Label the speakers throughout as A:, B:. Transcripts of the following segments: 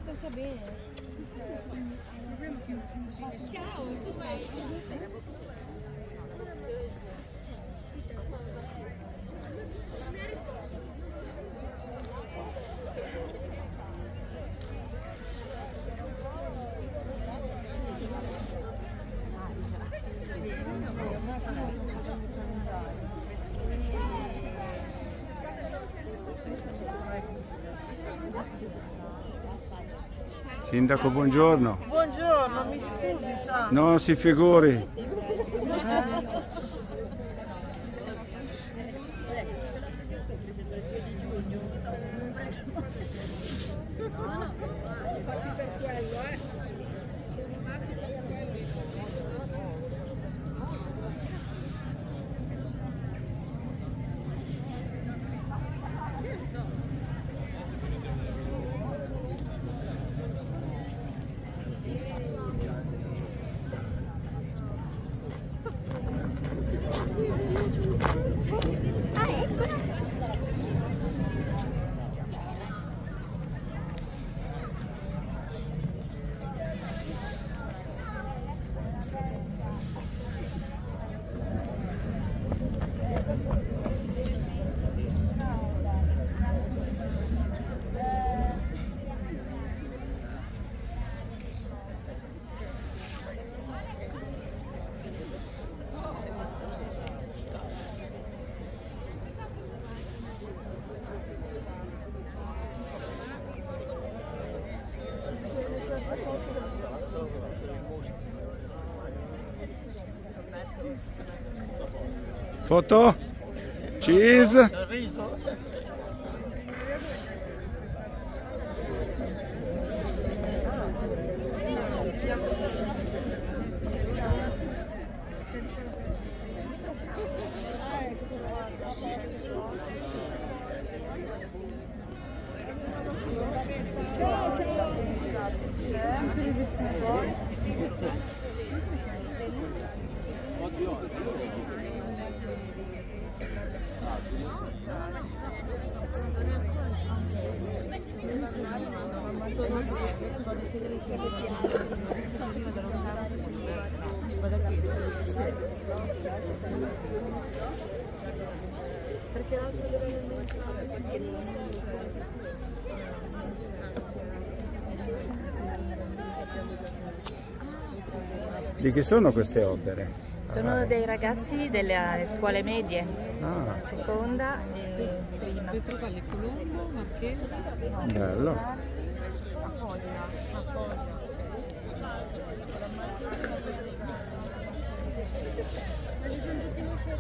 A: abbastanza bene. Ciao, tu sei?
B: Sindaco, buongiorno.
C: Buongiorno, mi scusi, sa.
B: Non si figuri. Foto? Cheese? Di che sono queste opere?
D: Sono dei ragazzi delle scuole medie, seconda e prima.
A: Petrovalle, Colombo, Marchese.
B: Bello.
A: Ci sono tutti i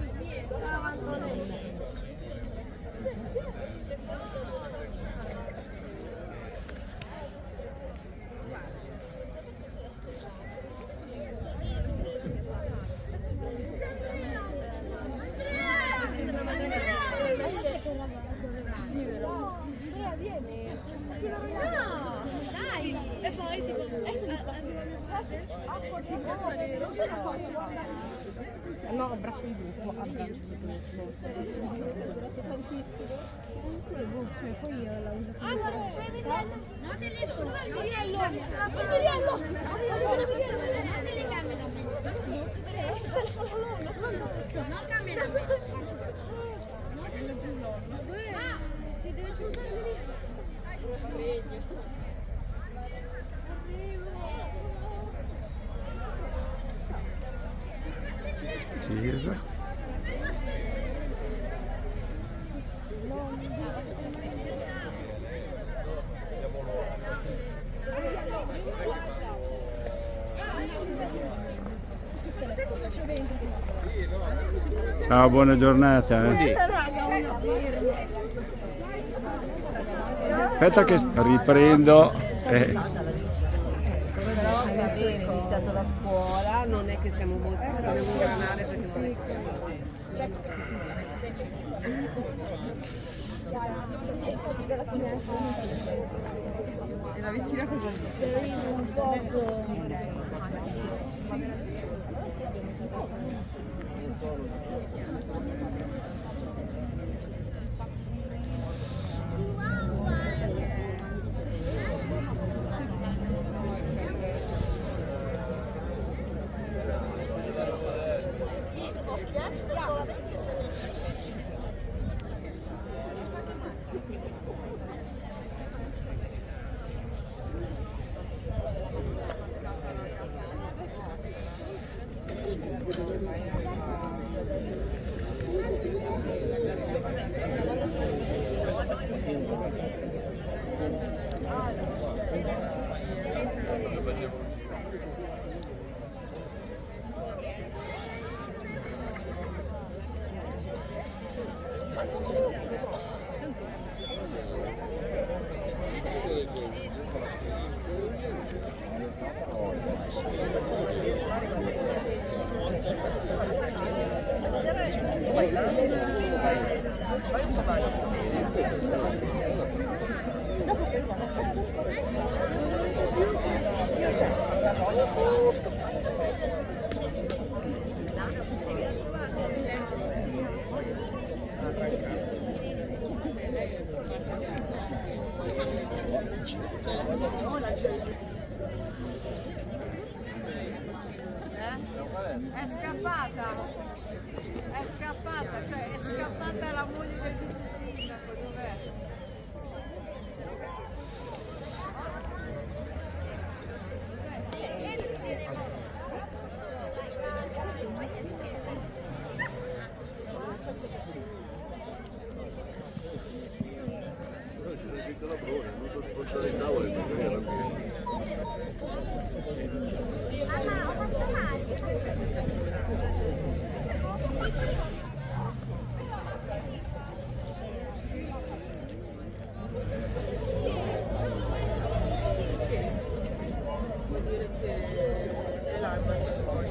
A: e poi tipo adesso mi no, abbraccio di gruppo, abbraccio di gruppo. Poi io la uso. Ah, no,
B: Cheese. Ciao, buona giornata. Aspetta che riprendo.
C: Adesso è iniziato la scuola, non è che siamo molto, dobbiamo ingranare perché non è che e la vicina cosa dice? Un poco.
E: richiesto solamente se è scappata, cioè è scappata la moglie del vice sindaco, dov'è?
A: Mamma, ho fatto
C: Vuol dire che è l'arma poi.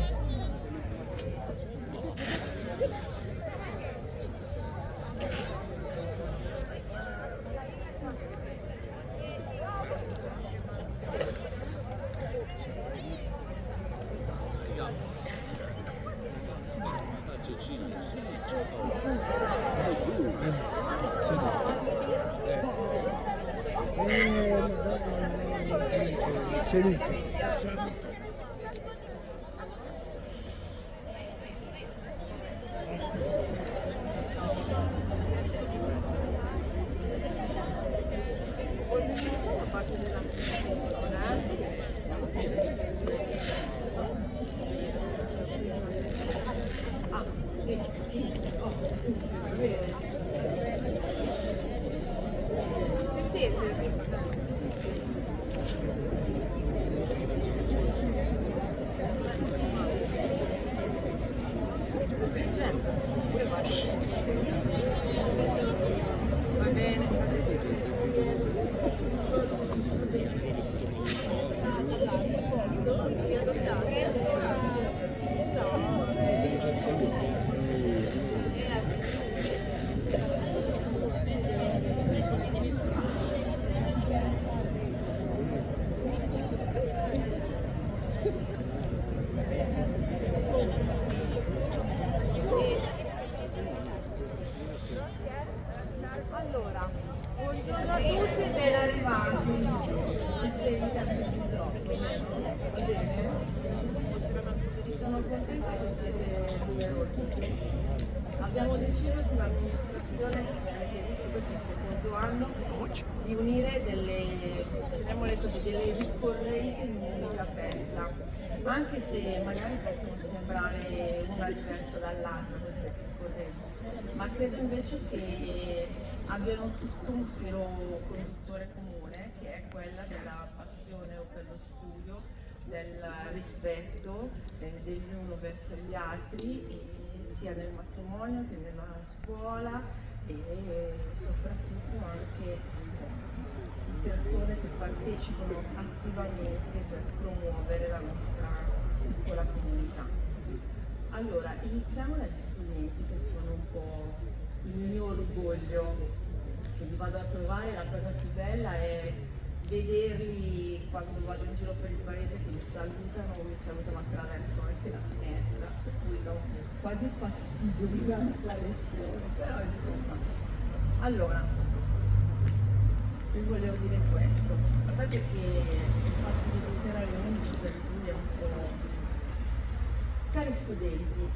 C: Ci siete? Va bene. Allora, buongiorno a tutti, ben arrivati. Sono contenta che siete numerosi. Abbiamo deciso di un'amministrazione che avete visto questo è il secondo anno di unire delle ricorrenze in un'unica festa, anche se magari possono sembrare una diversa dall'altra queste ricorrenze, ma credo invece che abbiano tutto un filo conduttore comune, che è quella della passione per lo studio, del rispetto dell'uno verso gli altri, sia nel matrimonio che nella scuola e soprattutto anche persone che partecipano attivamente per promuovere la nostra piccola comunità. Allora, iniziamo dagli studenti, che sono un po' il mio orgoglio, che li vado a trovare. La cosa più bella è vederli quando vado in giro per il paese che mi salutano attraverso anche la finestra, per cui do quasi fastidio di la lezione, però insomma. Allora, vi volevo dire questo, guardate che il fatto di essere alle 11 per lui è un po'... Cari studenti,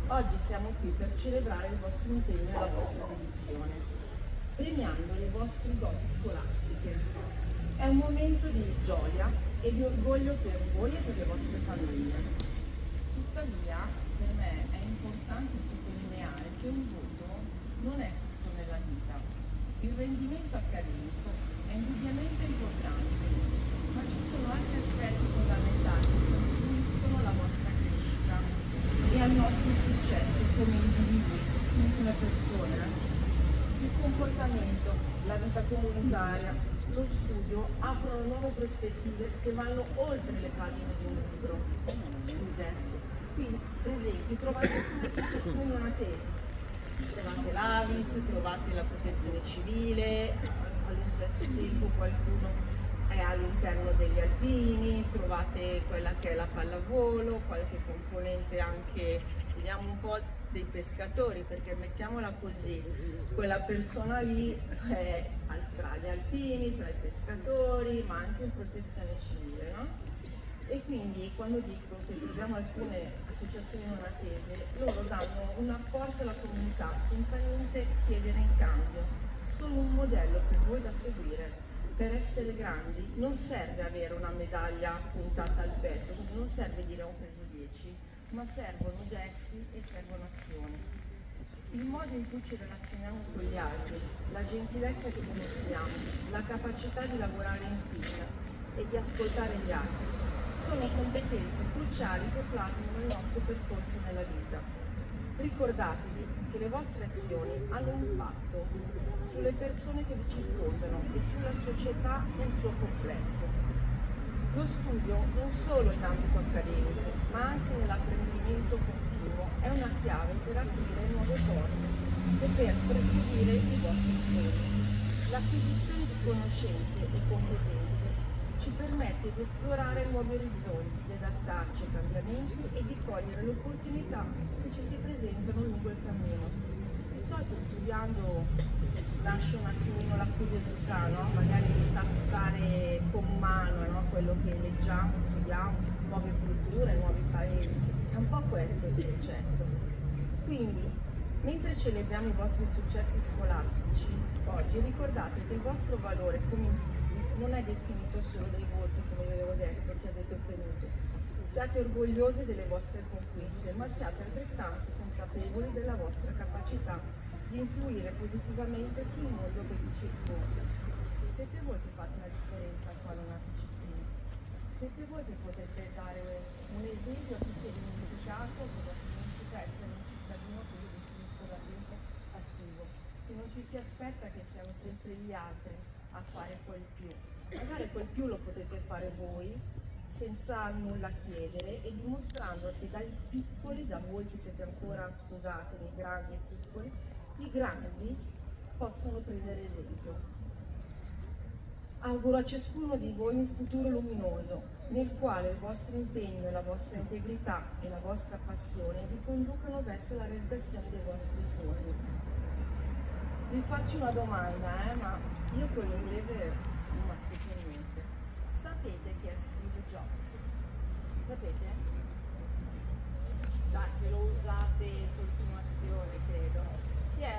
C: Oggi siamo qui per celebrare il vostro impegno e la vostra dedizione, premiando le vostre doti scolastiche. È un momento di gioia e di orgoglio per voi e per le vostre famiglie. Tuttavia, per me è importante sottolineare che un voto non è tutto nella vita. Il rendimento accademico è indubbiamente importante, ma ci sono altri aspetti fondamentali che contribuiscono alla vostra crescita e al nostro successo come individui, come persone. Il comportamento, la vita comunitaria, lo studio aprono nuove prospettive che vanno oltre le pagine di un libro, sul testo. Qui, per esempio, trovate alcune associazioni non attese. Trovate l'Avis, trovate la protezione civile, allo stesso tempo qualcuno è all'interno degli alpini, trovate quella che è la pallavolo, qualche componente anche, vediamo un po' dei pescatori, perché mettiamola così, quella persona lì è tra gli alpini, tra i pescatori, ma anche in protezione civile, no? E quindi quando dico che troviamo alcune associazioni non attese, loro danno un apporto alla comunità senza niente chiedere in cambio, sono un modello per voi da seguire. Per essere grandi non serve avere una medaglia puntata al petto, non serve dire ho preso 10, ma servono gesti e servono azioni. Il modo in cui ci relazioniamo con gli altri, la gentilezza che dimostriamo, la capacità di lavorare in team e di ascoltare gli altri sono competenze cruciali che plasmano il nostro percorso nella vita. Ricordatevi che le vostre azioni hanno un impatto sulle persone che vi circondano e sulla società nel suo complesso. Lo studio, non solo in ambito accademico, ma anche nell'apprendimento continuo, è una chiave per aprire nuove porte e per perseguire i vostri sogni. L'acquisizione di conoscenze e competenze ci permette di esplorare nuovi orizzonti, di adattarci ai cambiamenti e di cogliere le opportunità che ci si presentano lungo il cammino. Di solito studiando nasce un attimino la curiosità, no? Magari di tastare con mano, no? Quello che leggiamo, studiamo, nuove culture, nuovi paesi. È un po' questo il concetto. Quindi, mentre celebriamo i vostri successi scolastici, oggi ricordate che il vostro valore come individuo non è definito solo dai voti, come vi avevo detto, che avete ottenuto. Siate orgogliosi delle vostre conquiste, ma siate altrettanto consapevoli della vostra capacità di influire positivamente sul mondo che vi circonda. Siete voi che fate la differenza qua in una disciplina. Siete voi che potete dare un esempio a chi si è dimenticato cosa significa essere un cittadino che io definisco da tempo attivo, che non ci si aspetta che siano sempre gli altri a fare quel più. Magari quel più lo potete fare voi senza nulla chiedere e dimostrando che dai piccoli, da voi che siete ancora, scusatemi, grandi e piccoli, i grandi possono prendere esempio. Auguro a ciascuno di voi un futuro luminoso nel quale il vostro impegno, la vostra integrità e la vostra passione vi conducano verso la realizzazione dei vostri sogni. Vi faccio una domanda, ma io con l'inglese non mastico niente. Sapete chi è Steve Jobs? Sapete? Dai, che lo usate in continuazione, credo. Chi è?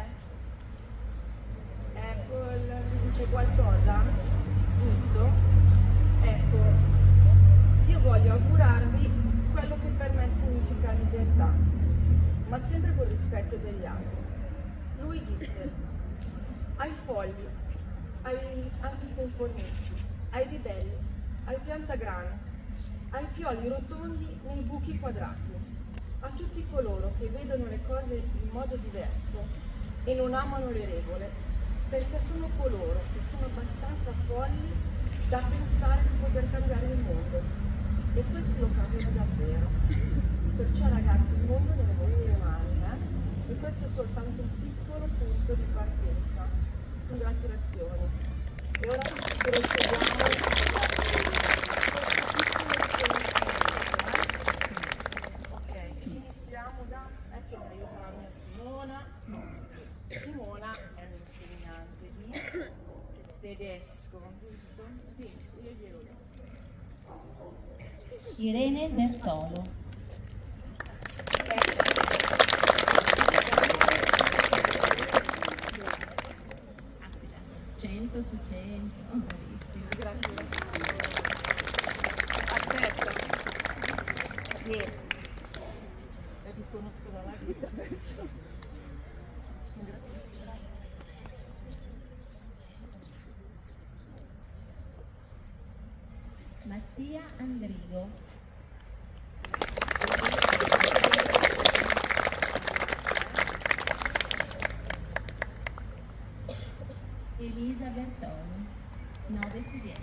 C: Apple vi dice qualcosa? Giusto? Ecco, io voglio augurarvi quello che per me significa libertà, ma sempre con rispetto degli altri. Lui disse: ai folli, ai anticonformisti, ai ribelli, ai piantagrani, ai pioli rotondi nei buchi quadrati, a tutti coloro che vedono le cose in modo diverso e non amano le regole, perché sono coloro che sono abbastanza folli da pensare di poter cambiare il mondo. E questo lo cambiano davvero. Perciò ragazzi, il mondo è nelle vostre mani, e questo è soltanto un piccolo punto di partenza. Congratulazioni. E ora procediamo. Adesso mi aiuta la mia Simona. Simona è un'insegnante di tedesco, giusto? Sì, io glielo do.
F: Irene Bertolo.
C: Grazie. Aspetta. Vieni. La riconosco dalla vita, perciò.
F: Mattia Andrigo. Elisa Bertoni, 9 su 10.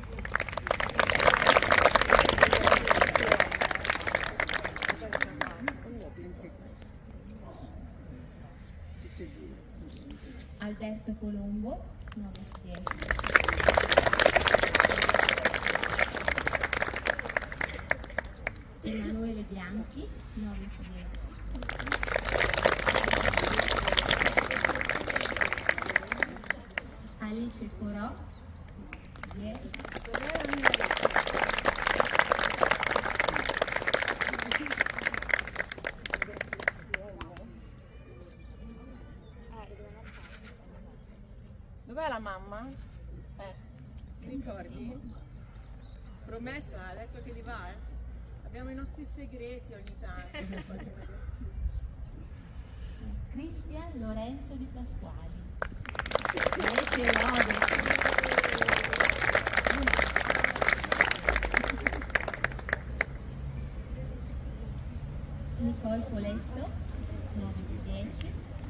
F: Alberto Colombo, 9 su 10. Emanuele Bianchi, 9 su 10. Alice Corò, 10.
C: Dov'è la mamma? Ti ricordi? Promessa, ha detto che li va, eh? Abbiamo i nostri segreti ogni tanto.
F: Cristian Lorenzo Di Pasquali, 10 lode. Nicole Poletto, 9 su 10.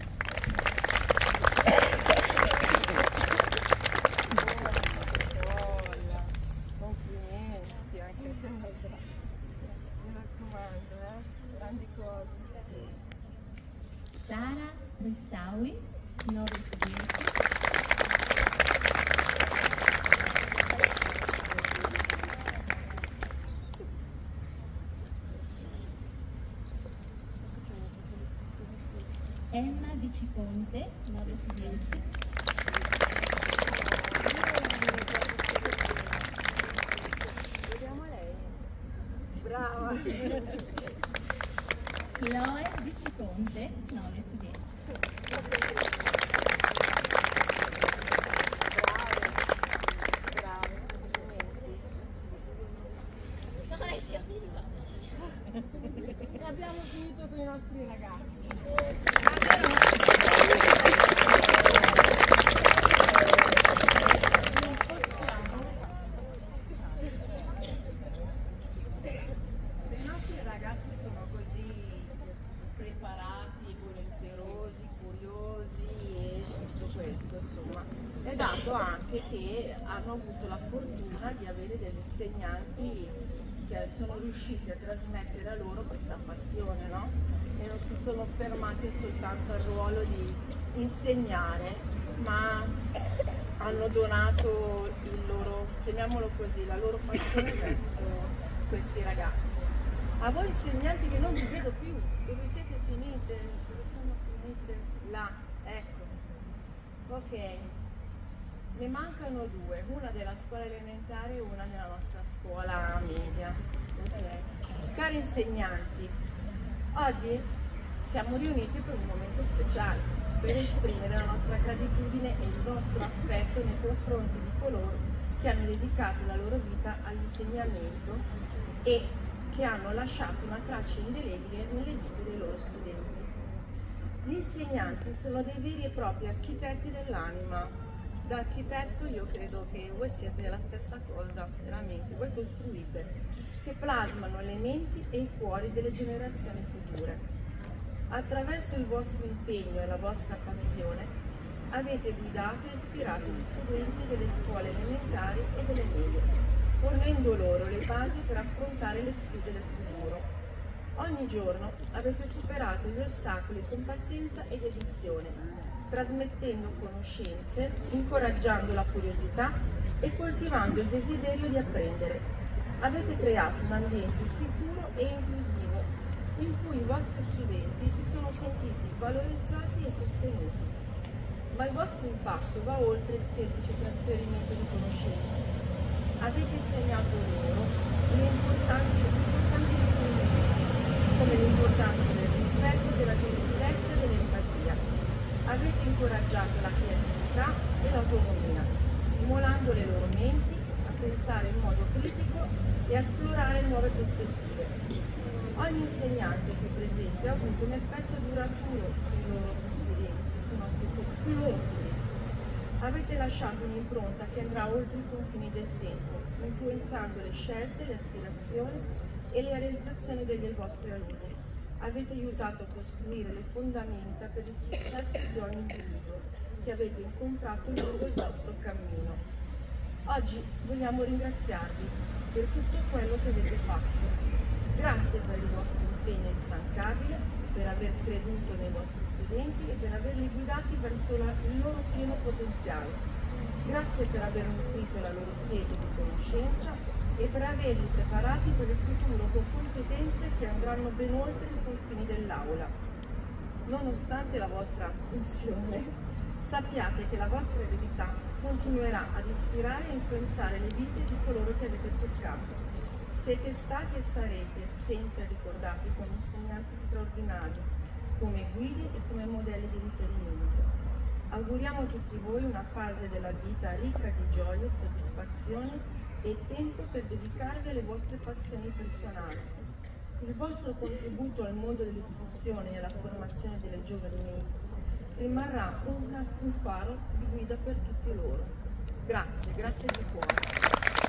C: Complimenti anche a te. Mi raccomando, grandi cose.
F: Sara Rissaui, 9 su 10. Emma Viciponte, 9 su 10.
C: Vediamo lei. Brava.
F: Chloe Viciponte, 9 su 10.
C: Brave, complimenti. E abbiamo finito con i nostri ragazzi. Non possiamo. Se i nostri ragazzi sono così preparati, volenterosi, curiosi e tutto questo, insomma, è dato anche che hanno avuto la fortuna di avere degli insegnanti che sono riusciti a trasmettere a loro questa passione, no? E non si sono fermati soltanto al ruolo di insegnare, ma hanno donato il loro, chiamiamolo così, la loro passione verso questi ragazzi. A voi insegnanti che non vi vedo più, dove siete finite? Dove sono finite? Là, ecco. Ok, ne mancano due, una della scuola elementare e una della nostra scuola media. Cari insegnanti, oggi siamo riuniti per un momento speciale, per esprimere la nostra gratitudine e il nostro affetto nei confronti di coloro che hanno dedicato la loro vita all'insegnamento e che hanno lasciato una traccia indelebile nelle vite dei loro studenti. Gli insegnanti sono dei veri e propri architetti dell'anima. Da architetto io credo che voi siete la stessa cosa, veramente, voi costruite, che plasmano le menti e i cuori delle generazioni future. Attraverso il vostro impegno e la vostra passione avete guidato e ispirato gli studenti delle scuole elementari e delle medie, ponendo loro le basi per affrontare le sfide del futuro. Ogni giorno avete superato gli ostacoli con pazienza e dedizione, trasmettendo conoscenze, incoraggiando la curiosità e coltivando il desiderio di apprendere. Avete creato un ambiente sicuro e inclusivo in cui i vostri studenti si sono sentiti valorizzati e sostenuti. Ma il vostro impatto va oltre il semplice trasferimento di conoscenze. Avete insegnato loro le importanti insegnamenti, come l'importanza del rispetto, della gentilezza e dell'empatia. Avete incoraggiato la creatività e l'autonomia, stimolando le loro menti a pensare in modo critico e a esplorare nuove prospettive. Ogni insegnante qui presente ha avuto un effetto duraturo sui loro studenti. Avete lasciato un'impronta che andrà oltre i confini del tempo, influenzando le scelte, le aspirazioni e le realizzazioni dei vostri alunni. Avete aiutato a costruire le fondamenta per il successo di ogni individuo che avete incontrato lungo il vostro cammino. Oggi vogliamo ringraziarvi per tutto quello che avete fatto. Grazie per il vostro impegno instancabile, per aver creduto nei vostri studenti e per averli guidati verso il loro pieno potenziale. Grazie per aver nutrito la loro sete di conoscenza e per averli preparati per il futuro con competenze che andranno ben oltre i confini dell'aula. Nonostante la vostra missione, sappiate che la vostra eredità continuerà ad ispirare e influenzare le vite di coloro che avete toccato. Siete stati e sarete sempre ricordati come insegnanti straordinari, come guide e come modelli di riferimento. Auguriamo a tutti voi una fase della vita ricca di gioie, soddisfazioni e tempo per dedicarvi alle vostre passioni personali. Il vostro contributo al mondo dell'istruzione e alla formazione delle giovani menti rimarrà un faro di guida per tutti loro. Grazie, grazie di cuore.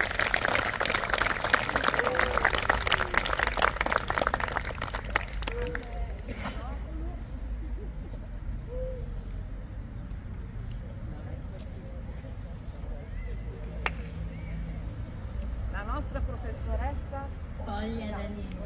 C: La nostra professoressa
F: Foglia Daniela.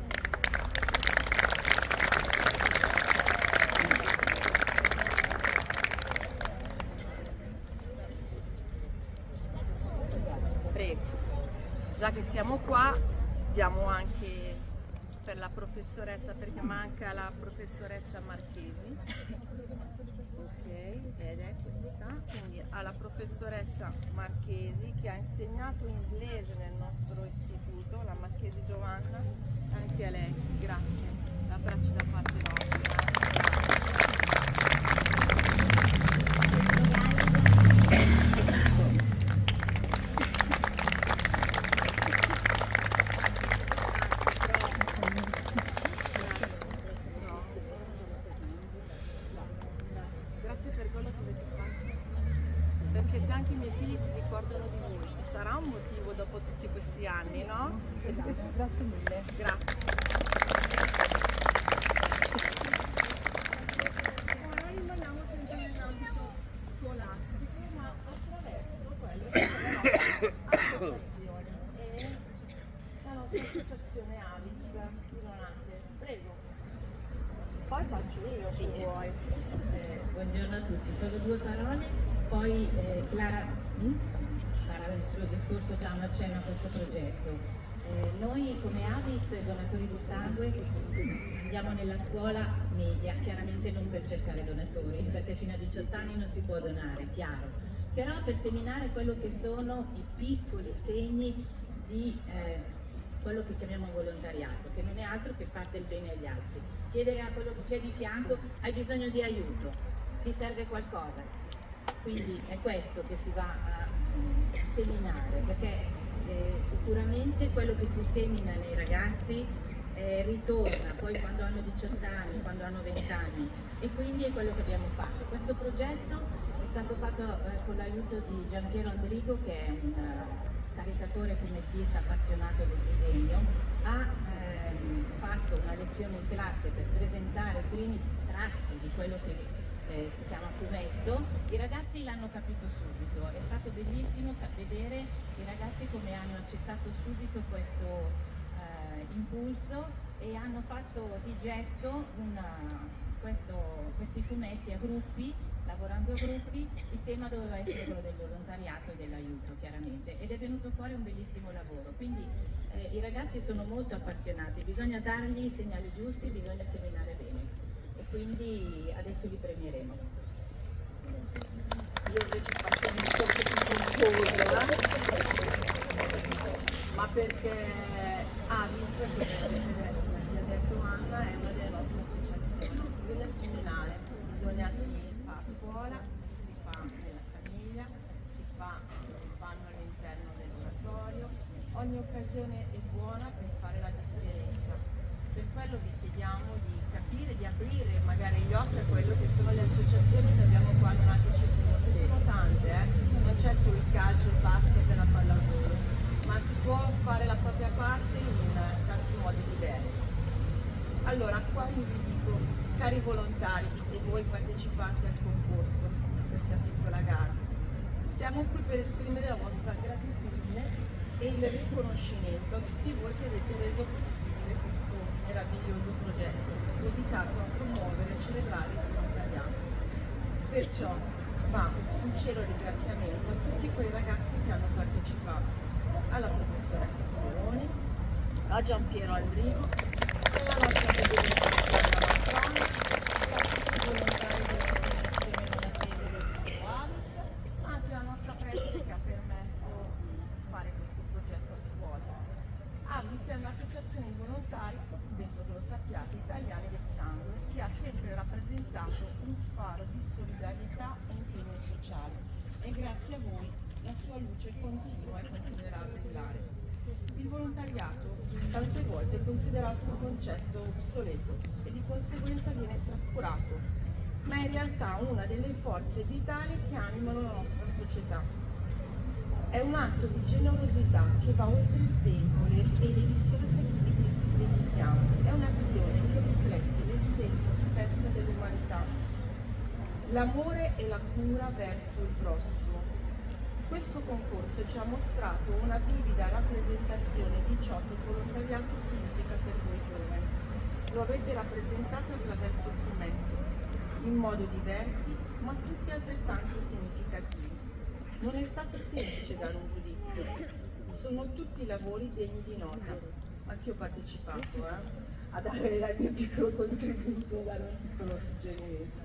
C: Prego. Già che siamo qua, diamo anche per la professoressa, perché manca la professoressa Marchesi. Ok, ed è questa. Quindi alla professoressa Marchesi, che ha insegnato inglese nel nostro istituto, la Marchesi Giovanna, anche a lei. Grazie. Abbracci da parte nostra. Grazie per quello che avete fatto, perché se anche i miei figli si ricordano di voi, ci sarà un motivo dopo tutti questi anni, no?
E: Grazie mille.
C: Grazie. Ora rimaniamo sempre nell'ambito scolastico, ma attraverso quello che è la nostra associazione e la nostra associazione Avis di Lonate. Prego. Poi faccio io se vuoi.
F: Buongiorno a tutti, solo due parole, poi Clara farà il suo discorso già un accenno a questo progetto. Noi come Avis, donatori di sangue, andiamo nella scuola media, chiaramente non per cercare donatori, perché fino a 18 anni non si può donare, chiaro, però per seminare quello che sono i piccoli segni di quello che chiamiamo volontariato, che non è altro che fare del bene agli altri. Chiedere a quello che c'è di fianco: hai bisogno di aiuto, ti serve qualcosa. Quindi è questo che si va a seminare, perché sicuramente quello che si semina nei ragazzi ritorna poi quando hanno 18 anni, quando hanno 20 anni, e quindi è quello che abbiamo fatto. Questo progetto è stato fatto con l'aiuto di Gianpiero Andrigo, che è un caricatore fumettista appassionato del disegno. Ha fatto una lezione in classe per presentare i primi tratti di quello che si chiama fumetto. I ragazzi l'hanno capito subito, è stato bellissimo vedere i ragazzi come hanno accettato subito questo impulso e hanno fatto di getto questi fumetti a gruppi, lavorando a gruppi. Il tema doveva essere quello del volontariato e dell'aiuto, chiaramente, ed è venuto fuori un bellissimo lavoro. Quindi i ragazzi sono molto appassionati, bisogna dargli i segnali giusti, bisogna seminare bene, e quindi adesso li premieremo.
C: Io invece faccio un po' più confuso, ma perché Avis, come ha detto Anna, è una delle nostre associazioni. Bisogna seminare, si fa a scuola, si fa nella famiglia, si fa aprire magari gli occhi a quello che sono le associazioni che abbiamo qua a Donati-Cefalù, che sono tante, non c'è solo il calcio, il basket e la pallavolo, ma si può fare la propria parte in tanti modi diversi. Allora, qua vi dico, cari volontari e voi partecipanti al concorso, a questa piccola gara, siamo qui per esprimere la vostra gratitudine e il riconoscimento a tutti voi che avete reso possibile questo meraviglioso progetto dedicato a promuovere e celebrare il volontariato. Perciò va un sincero ringraziamento a tutti quei ragazzi che hanno partecipato, alla professoressa Fioroni, a Giampiero Aldrigo e alla nostra presidente Mazzoni, ai volontari dell'associazione Donatese del Gruppo Avis, ma anche la nostra preside che ha permesso di fare questo progetto a scuola. Avis è un'associazione di volontari, penso che lo sappiate, italiani del sangue, che ha sempre rappresentato un faro di solidarietà e impegno sociale e grazie a voi la sua luce continua e continuerà a brillare. Il volontariato tante volte è considerato un concetto obsoleto e di conseguenza viene trascurato, ma è in realtà una delle forze vitali che animano la nostra società. È un atto di generosità che va oltre il tempo e le risorse che dedichiamo. È un'azione che riflette l'essenza stessa dell'umanità, l'amore e la cura verso il prossimo. Questo concorso ci ha mostrato una vivida rappresentazione di ciò che il volontariato significa per voi giovani. Lo avete rappresentato attraverso il fumetto, in modi diversi, ma tutti altrettanto significativi. Non è stato semplice dare un giudizio, sono tutti lavori degni di nota. Anch'io ho partecipato a dare il mio piccolo contributo, a dare un piccolo suggerimento.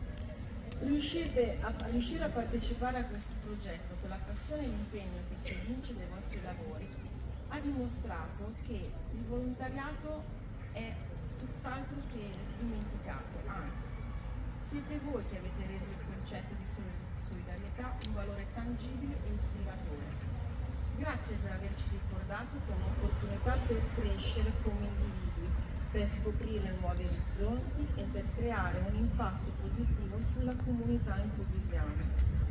C: Riuscire a partecipare a questo progetto con la passione e l'impegno che si evince dai vostri lavori ha dimostrato che il volontariato è tutt'altro che dimenticato, anzi, siete voi che avete reso il concetto di solidarietà un valore tangibile e ispiratore. Grazie per averci ricordato che è un'opportunità per crescere come individui, per scoprire nuovi orizzonti e per creare un impatto positivo sulla comunità in cui viviamo.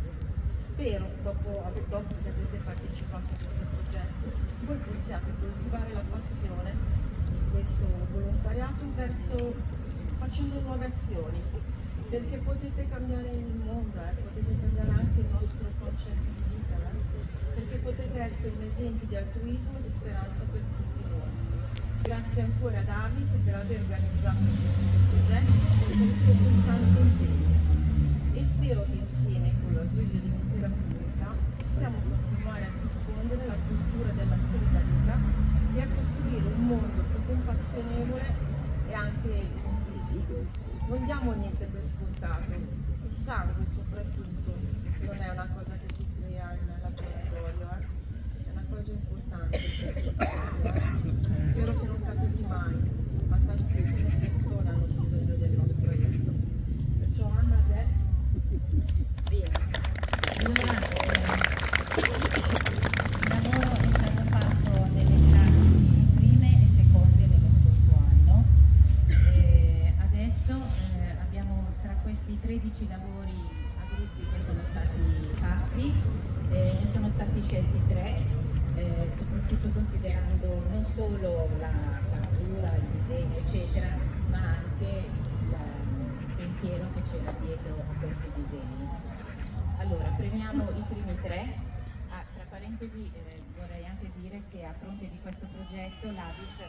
C: Spero, dopo che avete partecipato a questo progetto, voi possiate coltivare la passione di questo volontariato facendo nuove azioni, perché potete cambiare il mondo, potete cambiare anche il nostro concetto di vita, perché potete essere un esempio di altruismo e di speranza per tutti noi. Grazie ancora ad Avis per aver organizzato questo progetto e per il suo costante impegno. E spero che insieme con l'ausilio dell'intera comunità possiamo continuare a diffondere la cultura della solidarietà e a costruire un mondo più compassionevole e anche inclusivo. Non diamo niente per scontato, il sangue soprattutto non è una cosa che si crea in laboratorio, è una cosa importante. Spero che non capiti mai, ma tantissime persone hanno bisogno del nostro aiuto. Perciò Anna, a te, vieni.
F: Allora, il lavoro è stato fatto nelle classi prime e seconde dello scorso anno. Adesso abbiamo tra questi 13 lavori a gruppi che sono stati fatti, ne sono stati scelti 3. Soprattutto considerando non solo la cura, il disegno eccetera, ma anche il pensiero che c'era dietro a questi disegni. Allora, premiamo i primi 3. Tra parentesi vorrei anche dire che a fronte di questo progetto l'Avis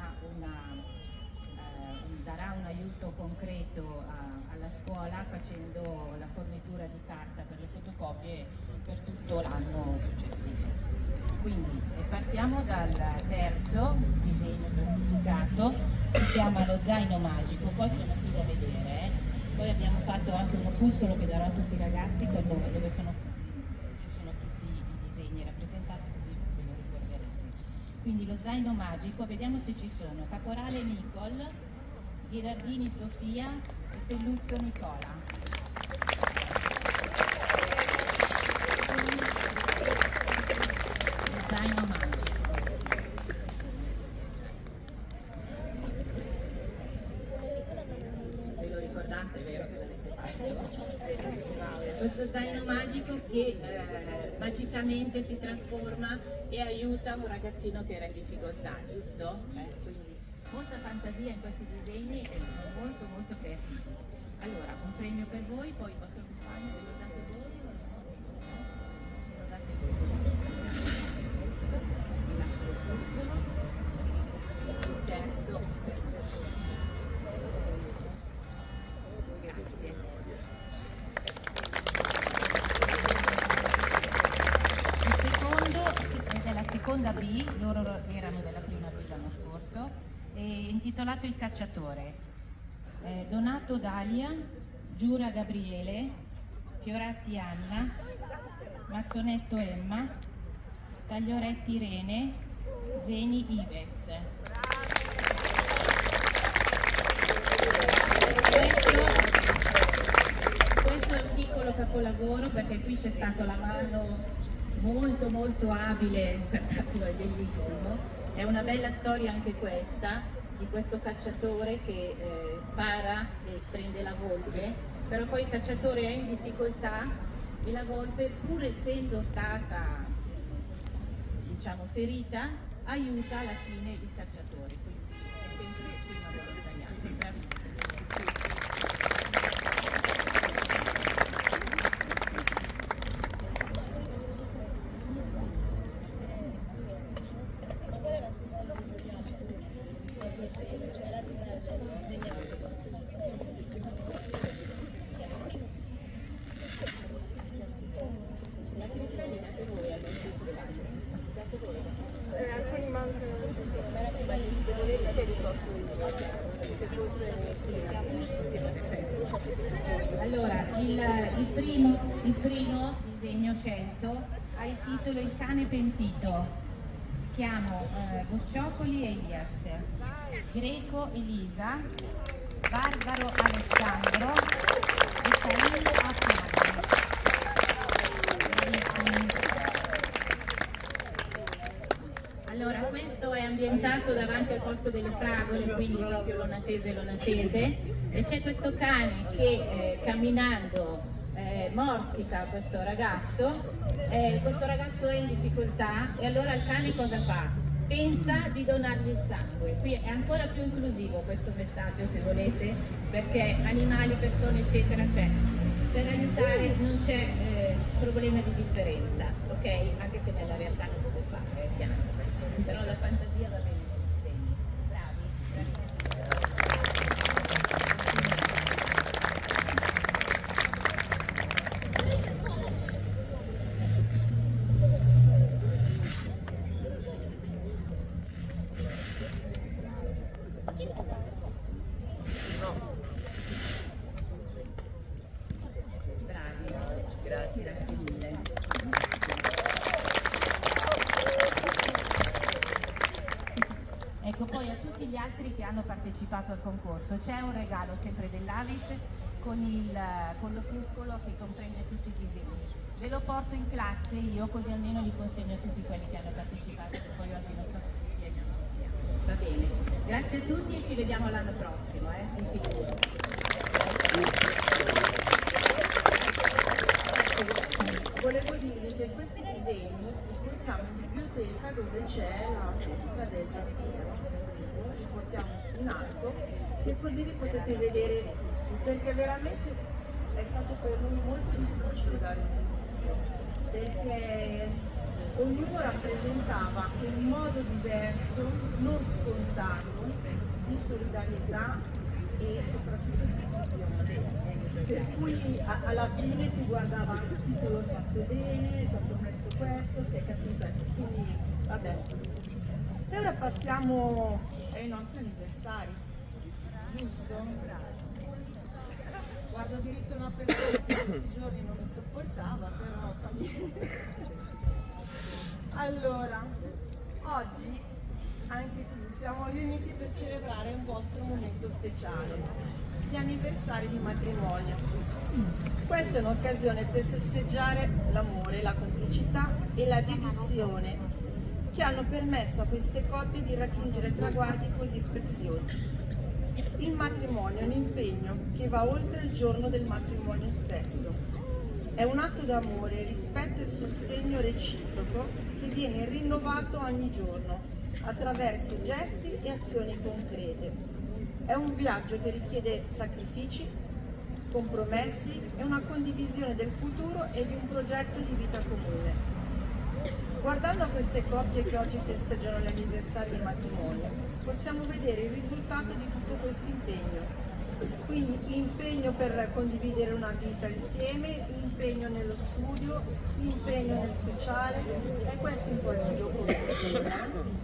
F: darà un aiuto concreto alla scuola facendo la fornitura di carta per le fotocopie per tutto l'anno successivo. Quindi partiamo dal terzo disegno classificato, si chiama Lo zaino magico, poi sono qui da vedere. Poi abbiamo fatto anche un opuscolo che darò a tutti i ragazzi dove ci sono tutti i disegni rappresentati, così ve lo ricorderete. Quindi Lo zaino magico, vediamo se ci sono Caporale Nicole, Ghirardini Sofia e Pelluzzo Nicola. Zaino magico. Ve lo fatta, è vero che l'avete fatta. Questo zaino magico che magicamente si trasforma e aiuta un ragazzino che era in difficoltà, giusto? Quindi molta fantasia in questi disegni e sono molto molto creativi. Allora, un premio per voi, poi il vostro compagno ve lo date voi o lo date voi? Il terzo. Grazie. Il secondo è della seconda B, loro erano della prima B l'anno scorso, è intitolato Il cacciatore. Donato Dalia, Giura Gabriele, Fioratti Anna, Mazzonetto Emma, Taglioretti Irene, Zeni Ives. Questo è un piccolo capolavoro perché qui c'è stata la mano molto molto abile, è bellissimo. È una bella storia anche questa, di questo cacciatore che spara e prende la volpe, però poi il cacciatore è in difficoltà e la volpe, pur essendo stata, diciamo, ferita, aiuta alla fine il cacciatore, quindi è sempre una volontariato, bravissimo.
A: Alcuni mancano.
F: Allora, il primo disegno scelto ha il titolo Il cane pentito. Chiamo Bocciocoli Elias, Greco Elisa, Barbaro Alessandro e Carillo Affiani. Allora, questo è ambientato davanti al Porto delle Fragole, quindi proprio lonatese, e c'è questo cane che camminando morsica questo ragazzo è in difficoltà e allora il cane cosa fa? Pensa di donargli il sangue. Qui è ancora più inclusivo questo messaggio, se volete, perché animali, persone eccetera, cioè per aiutare non c'è problema di differenza, ok? Anche se nella realtà non si può fare, è chiaro, però la fantasia va bene. Grazie mille. Ecco, poi a tutti gli altri che hanno partecipato al concorso c'è un regalo sempre dell'Avis con l'opuscolo che comprende tutti i disegni. Ve lo porto in classe io, così almeno li consegno a tutti quelli che hanno partecipato, che poi oggi non so se ci siamo. Va bene, grazie a tutti e ci vediamo l'anno prossimo, di sicuro.
C: Volevo dirvi che questi disegni li portiamo in biblioteca dove c'è la festa del Zaffiro, li portiamo su in alto e così li potete vedere tutti, perché veramente è stato per noi molto difficile dare un giudizio, perché ognuno rappresentava un modo diverso, non scontato, di solidarietà e soprattutto di inclusione. Per cui alla fine si guardava il titolo fatto bene, è stato messo questo, si è capito, quindi vabbè. E ora passiamo ai nostri anniversari, giusto? Guardo diritto una persona che in questi giorni non mi sopportava, però fa niente. Allora, oggi anche qui siamo riuniti per celebrare un vostro momento speciale. Gli anniversari di matrimonio. Questa è un'occasione per festeggiare l'amore, la complicità e la dedizione che hanno permesso a queste coppie di raggiungere traguardi così preziosi. Il matrimonio è un impegno che che va oltre il giorno del matrimonio stesso. È un atto d'amore, rispetto e sostegno reciproco che viene rinnovato ogni giorno attraverso gesti e azioni concrete. È un viaggio che richiede sacrifici, compromessi e una condivisione del futuro e di un progetto di vita comune. Guardando queste coppie che oggi festeggiano l'anniversario del matrimonio, possiamo vedere il risultato di tutto questo impegno. Quindi impegno per condividere una vita insieme, impegno nello studio, impegno nel sociale, e questo è un po' il filo conduttore.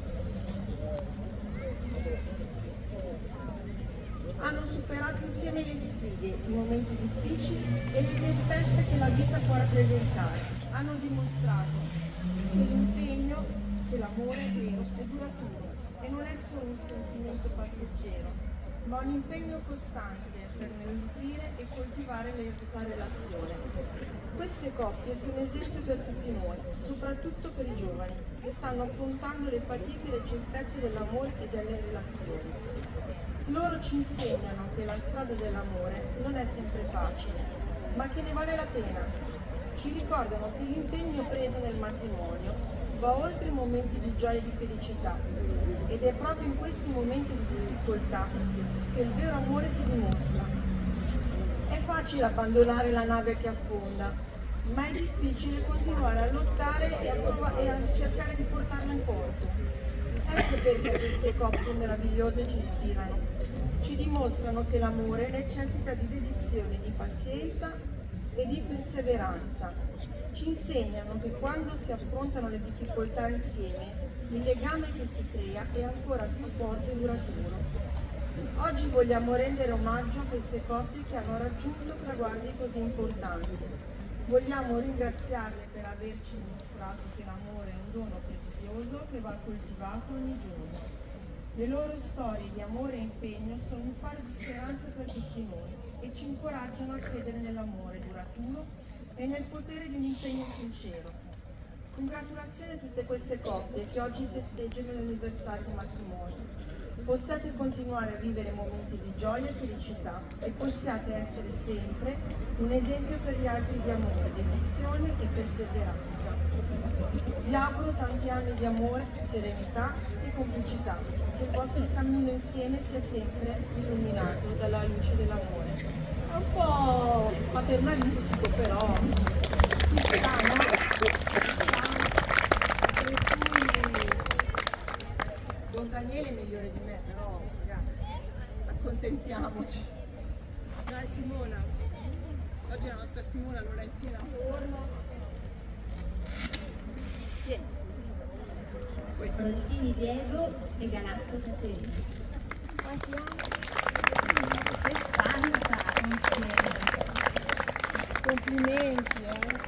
C: Hanno superato insieme le sfide, i momenti difficili e le tempeste che la vita può rappresentare. Hanno dimostrato che l'impegno, che l'amore è vero, è duraturo e non è solo un sentimento passeggero, ma un impegno costante per nutrire e coltivare la relazione. Queste coppie sono esempio per tutti noi, soprattutto per i giovani, che stanno affrontando le fatiche e le certezze dell'amore e delle relazioni. Loro ci insegnano che la strada dell'amore non è sempre facile, ma che ne vale la pena. Ci ricordano che l'impegno preso nel matrimonio va oltre i momenti di gioia e di felicità, ed è proprio in questi momenti di difficoltà che il vero amore si dimostra. È facile abbandonare la nave che affonda, ma è difficile continuare a lottare e a cercare di portarla in porto. Ecco perché queste coppie meravigliose ci ispirano. Ci dimostrano che l'amore necessita di dedizione, di pazienza e di perseveranza. Ci insegnano che quando si affrontano le difficoltà insieme, il legame che si crea è ancora più forte e duraturo. Oggi vogliamo rendere omaggio a queste coppie che hanno raggiunto traguardi così importanti. Vogliamo ringraziarle per averci dimostrato che l'amore è un dono prezioso che va coltivato ogni giorno. Le loro storie di amore e impegno sono un faro di speranza per tutti noi e ci incoraggiano a credere nell'amore duraturo e nel potere di un impegno sincero. Congratulazioni a tutte queste coppie che oggi festeggiano l'anniversario di matrimonio. Possiate continuare a vivere momenti di gioia e felicità e possiate essere sempre un esempio per gli altri di amore, dedizione e perseveranza. Vi auguro tanti anni di amore, serenità e complicità, che il vostro cammino insieme sia sempre illuminato dalla luce dell'amore. È un po' paternalistico, però ci sta, no? Don Daniele è migliore di me, però ragazzi, accontentiamoci. Dai Simona, oggi la nostra Simona non è in piena forma.
F: Sì. Roditini Diego e Galatto Caterina.
A: Quanti anni?
F: 60
C: Complimenti,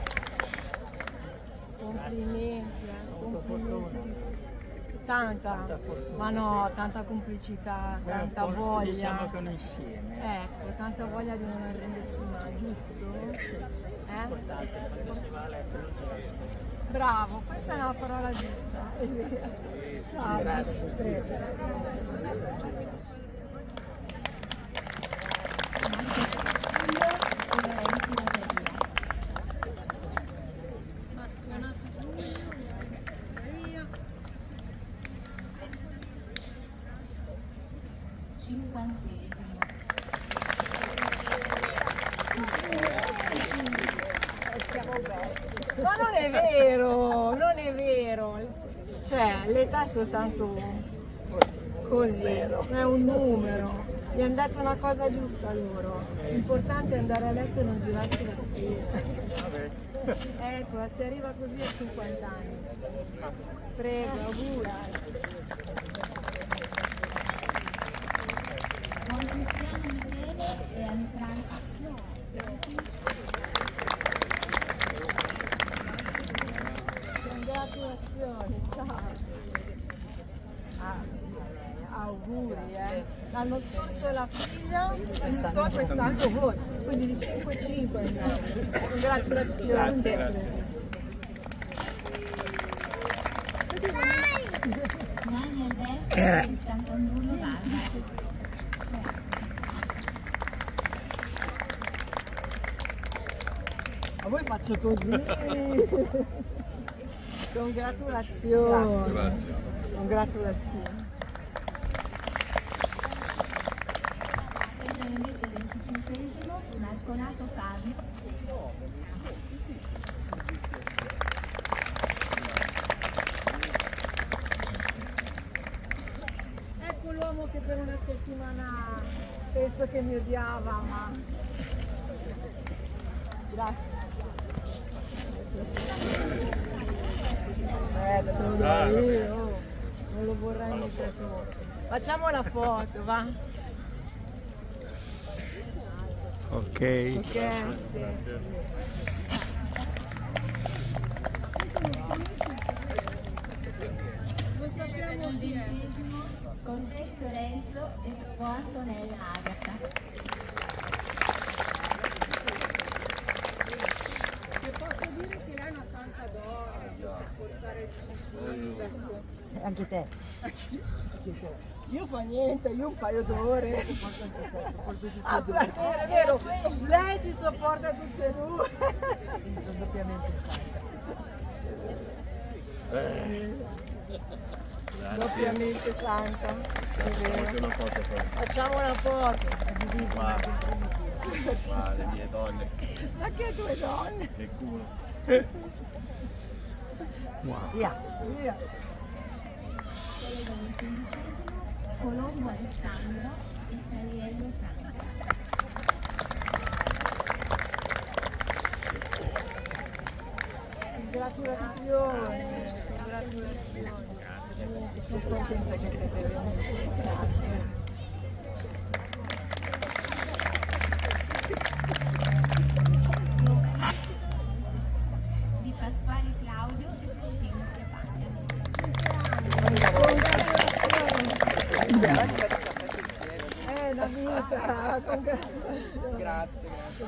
C: complimenti, complimenti. Tanta, ma no, tanta complicità, tanta voglia.
G: Diciamo insieme.
C: Ecco, tanta voglia di non arrendersi mai, giusto? Bravo, questa è una parola giusta, è vero. Bravo.
G: Grazie.
C: Prego. Ma non è vero, non è vero, cioè l'età è soltanto così, è un numero, gli hanno dato una cosa giusta loro, l'importante è andare a letto e non girarsi la spesa. Ecco, si arriva così a 50 anni. Prego, auguri.
F: Buon Cristiano Michele e Anfranco.
C: Congratulazioni, ciao. Auguri, L'anno scorso la figlia, quest'anno voi, quindi di 5-5. Congratulazioni.
B: Grazie.
F: Nani Alberto e Sant'Angulo Valda.
E: voi faccio così. Congratulazioni.
G: Grazie.
E: Congratulazioni.
A: Questo invece il 25esimo, un Arconato Fabio.
E: Ecco l'uomo che per una settimana penso che mi odiava, ma grazie. Te lo do io, non lo vorrei mica tu. Facciamo la foto, va?
B: Ok.
E: Ok? Sì. Non sappiamo chi è.
A: Contesto Renzo e quarto nella Agata.
E: Che posso dire che lei è una santa donna, sa portare il sindaco.
H: Anche te.
E: Io fa niente, io un paio d'ore. Ah, perché è vero, lei ci sopporta tutte e due.
H: Sono doppiamente santa.
E: Doppiamente santa, è vero.
G: Una foto poi.
E: Facciamo una foto.
G: Guarda, le mie donne.
E: Ma che due donne?
G: Che culo.
H: Via.
E: Via.
A: Colombo Alessandro e Saliello Sandro.
E: Congratulazioni. Sono contenta che siete venuti. Grazie.
A: Di Pasquale Claudio e Cristina Stefania.
E: Una vita, congratulazioni.
H: Grazie.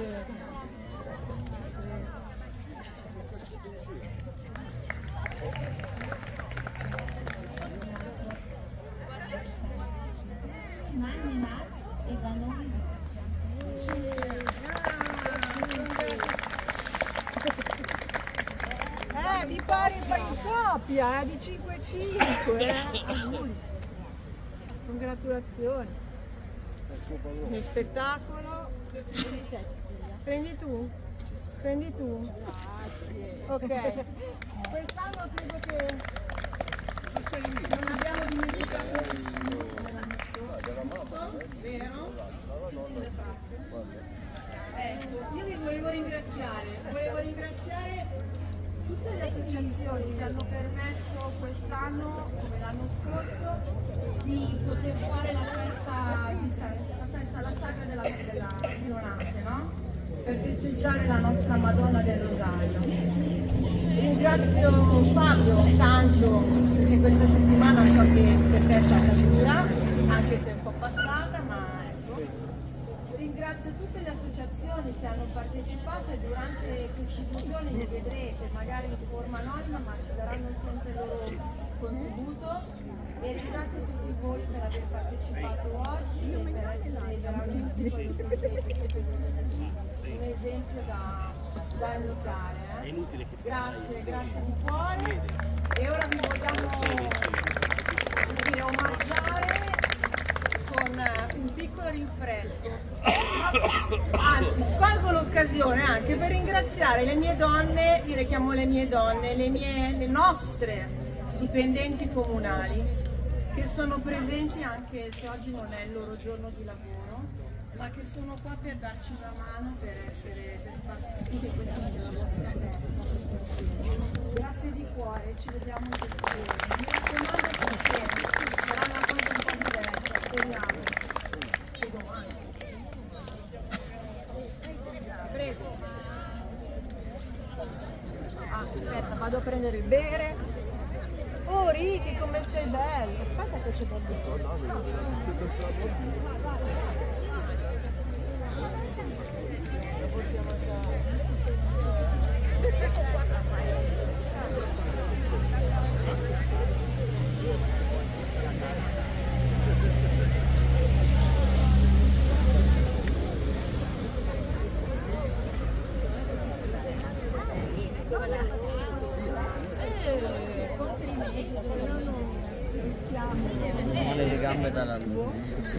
A: Manni Marco e Vanoni
E: Di pari in coppia, di 5-5. Auguri. Congratulazioni. Uno spettacolo. Prendi tu? Prendi tu? Ok. Quest'anno credo che non abbiamo dimenticato nessuno. Vero? Ecco, io vi volevo ringraziare tutte le associazioni che hanno permesso quest'anno, come l'anno scorso, di poter fare la festa alla sagra della Violante, no? Per festeggiare la nostra Madonna del Rosario. Ringrazio Fabio tanto perché questa settimana so che per te è stata dura, anche se è un po' passata, ma ecco. Ringrazio tutte le associazioni che hanno partecipato e durante questi 2 giorni li vedrete, magari in forma anonima, ma ci daranno sempre il loro contributo. E ringrazio tutti voi per aver partecipato oggi e per essere veramente un esempio da imitare. Grazie, grazie di cuore. E ora vi vogliamo omaggiare con un piccolo rinfresco. Anzi, colgo l'occasione anche per ringraziare le mie donne, io le chiamo le mie donne, le nostre dipendenti comunali, che sono presenti anche se oggi non è il loro giorno di lavoro, ma che sono qua per darci una mano per far sì che questa sia la vostra festa. Grazie di cuore, ci vediamo in questi giorni. Mi raccomando perché sarà una cosa un po' diversa, speriamo. E domani. Prego. Aspetta, vado a prendere il bere. Oh Ricky, come sei bello! Aspetta che c'è qualcuno.
G: fiamme dalla luce.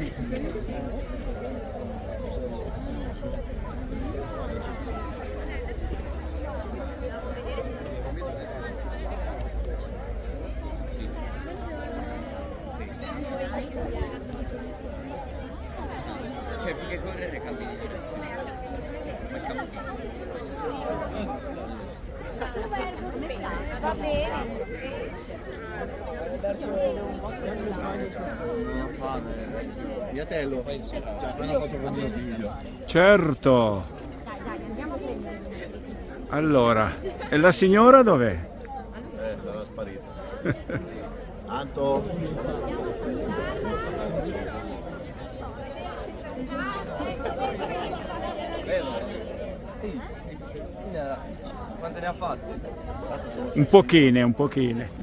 I: Cioè, più che correre cammini.
A: Va bene.
G: Fiatello, fai una foto con mio figlio.
B: Certo. Allora, e la signora dov'è?
G: Sarà sparita. Anto.
I: Quante ne ha fatte?
B: Un pochine, un pochine.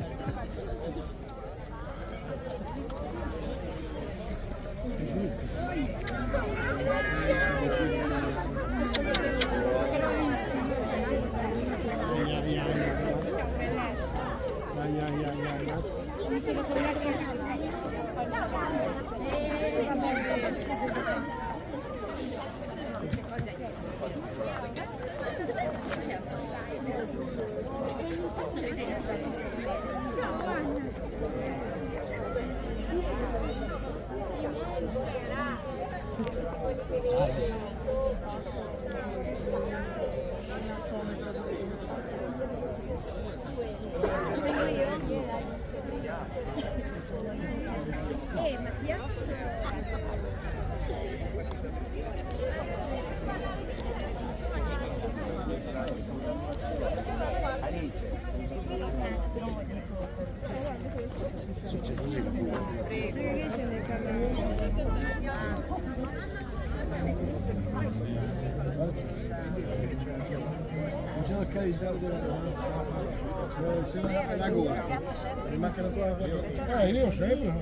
G: La gola. Mi manca la tua. Io sempre.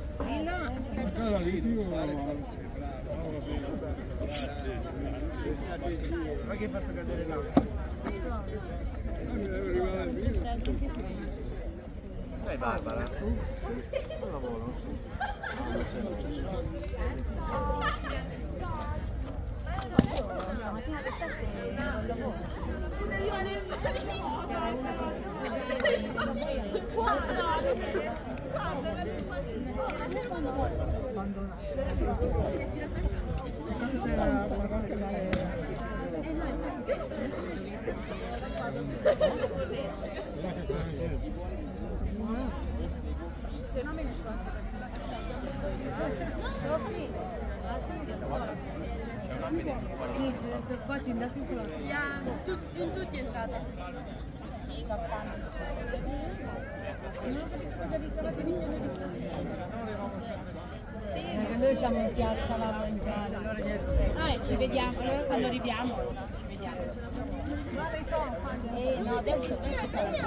G: Ma che hai fatto cadere l'acqua? Dai Barbara, su. Non lavoro, su.
E: Se no me li fa. Sì, infatti andate in tutti è entrata. Noi siamo in piazza la entrare. Ci vediamo, allora quando arriviamo ci vediamo.
A: No, adesso fa la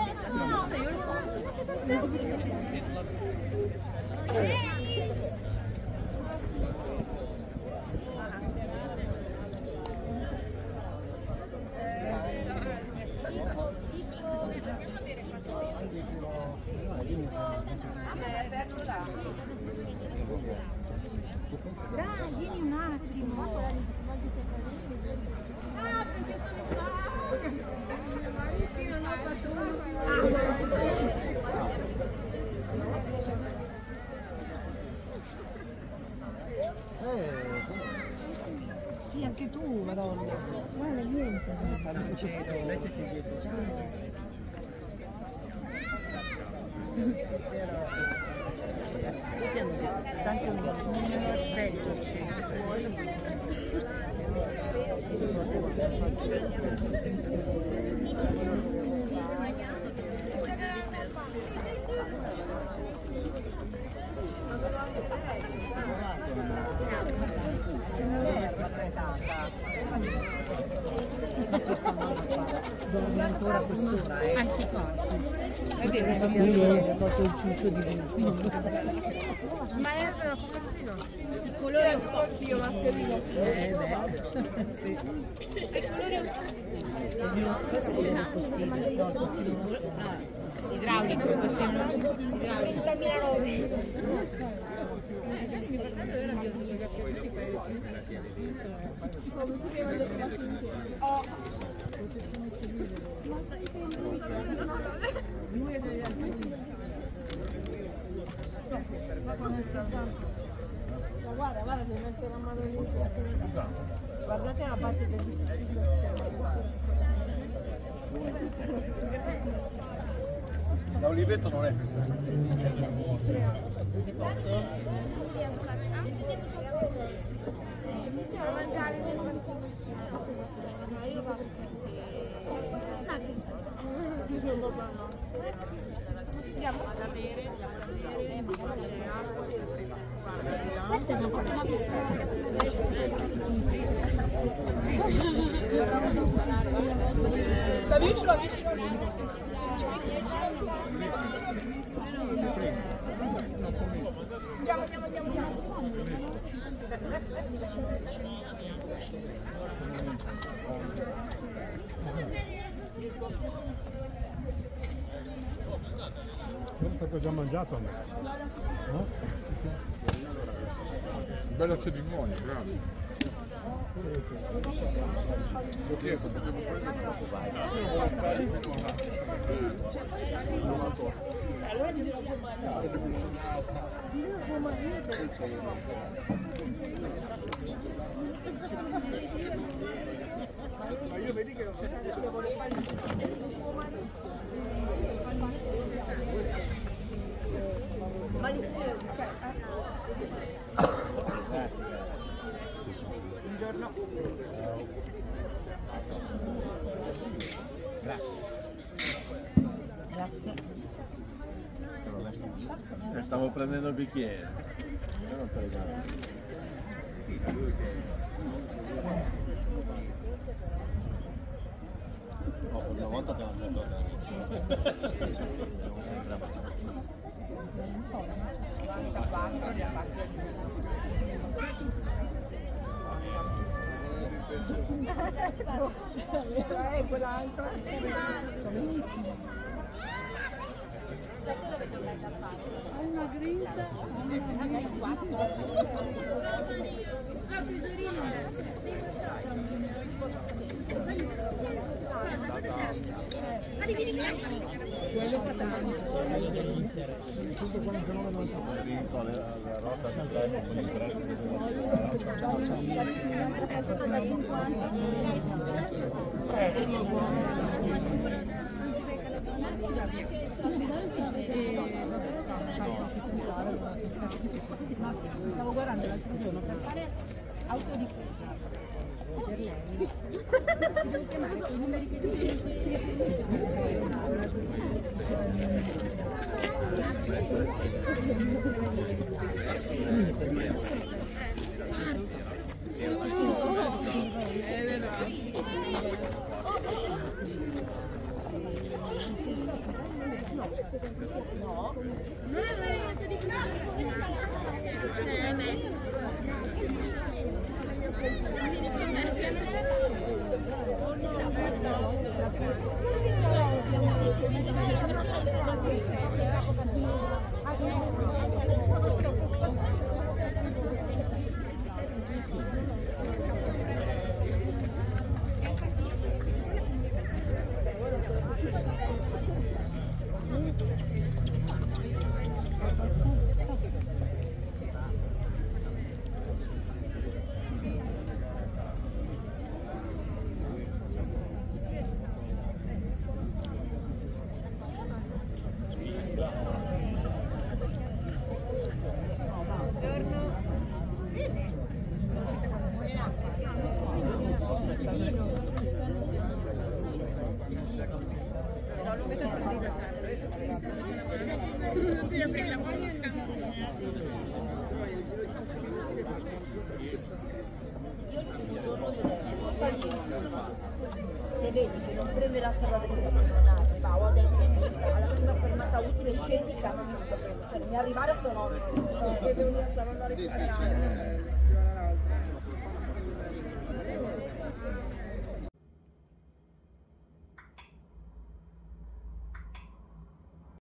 J: Dai, vieni un attimo.
H: Sì, anche tu, madonna.
J: Guarda, niente.
H: Santo cielo, mettiti dietro. Tanto non me lo aspetto. Questa mamma fa, dorme ancora a quest'ora, anticorpi. È vero, ha fatto il ciuccio di vino.
E: Ma è una focassino.
A: Il colore è un po' più mascherino.
H: Sì. Questo è il postino, no, il postino
E: Idraulico, idraulico.
A: Da Milano.
E: Guarda, guarda, si è messo la mano lì. Guardate la faccia del vicino.
G: La Olivetto non è
E: Andiamo ad avere,
J: Questa è una cosa
E: da vicino, vicino. Andiamo.
K: Questo che ho già mangiato a me. No? Bella cerimonia, bravo.
E: Allora ti devo ma io vedi che buongiorno.
J: Grazie.
G: Stavo prendendo il bicchiere. Non una volta abbiamo andato
E: quell'altro.
J: Ho una grinta,
E: quello fa tanto.
G: la rotta del treno con il
E: Stavo guardando l'altro giorno per fare autodifesa per lei. Devo chiamare i numeri che no, non è messo.
J: Se vedi che non prende la strada del tornare, va o a destra o a sinistra, alla prima fermata utile scendi, cambia, per mi arrivare a sto nome.
E: Che devo andare a riparare.